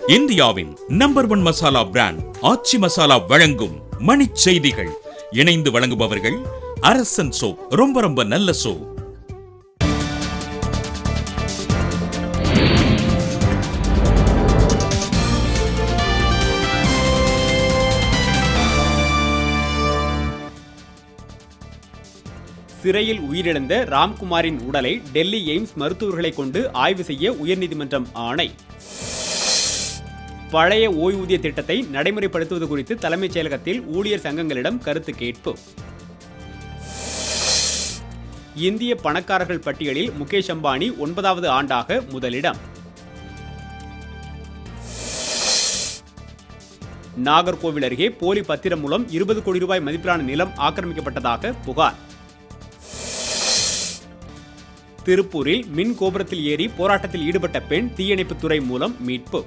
இந்தியாவின் number 1 masala brand Aachi masala வழங்கும் மணிச் செய்திகள். இணைந்து வழங்குபவர்கள் அரசன் சோப். ரொம்ப ரொம்ப நல்ல சோப். சிறையில் உயிரிழந்த ராம்குமாரின் உடலை டெல்லி எய்ம்ஸ் மருத்துவர்களை கொண்டு ஆய்வு செய்ய உயர்நீதிமன்றம் ஆணை. பழைய ஓய்வூதிய திட்டத்தை நடைமுறைப்படுத்துவது குறித்து தலைமைச் செயலகத்தில் ஊழியர் சங்கங்களிடம் கருத்து கேட்பு. இந்திய பணக்காரர்கள் பட்டியலில் முகேஷ் அம்பானி 9வது ஆண்டாக முதலிடம். நாகர்கோவில் அருகே போலி பத்திரம் மூலம் 20 கோடி ரூபாய் மதிப்பிலான நிலம் ஆக்கிரமிக்கப்பட்டதாக புகார். திருப்பூரில் மின் கோபுரத்தில் ஏறி போராட்டத்தில் ஈடுபட்ட பெண் தீயணைப்புத்துறை மூலம் மீட்பு.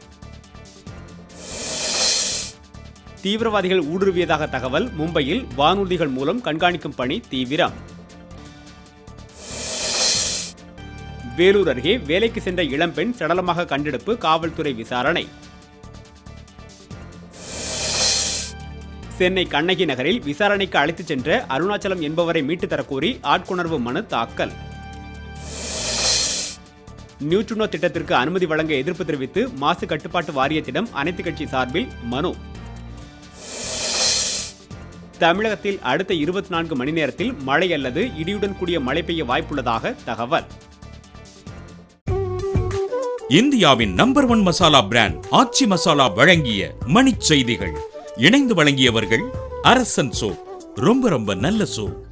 தீவிரவாதிகள் ஊடுருவியதாக தகவல். மும்பையில் வானூர்திகள் மூலம் கண்காணிக்கும் பணி தீவிரம். வேலூர் அருகே வேலைக்கு சென்ற இளம்பெண் சடலமாக கண்டெடுப்பு. காவல்துறை விசாரணை. சென்னை கண்ணகி நகரில் விசாரணைக்கு அழைத்துச் சென்ற அருணாச்சலம் என்பவரை மீட்டு தரக்கோரி ஆட்கொணர்வு மனு தாக்கல். நியூட்ரினோ திட்டத்திற்கு அனுமதி வழங்க எதிர்ப்பு தெரிவித்து மாசு கட்டுப்பாட்டு வாரியத்திடம் அனைத்து கட்சி சார்பில் மனு. தமிழகத்தில் அடுத்த 24 மணி நேரத்தில் மழை அல்லது இடியுடன் கூடிய மழை பெய்ய வாய்ப்புள்ளதாக தகவல். இந்தியாவின் நம்பர் 1 மசாலா பிராண்ட் ஆச்சி மசாலா வழங்கிய மணிச் செய்திகள். இணைந்து வழங்கியவர்கள் அரசன் சோப். ரொம்ப ரொம்ப நல்ல சோப்.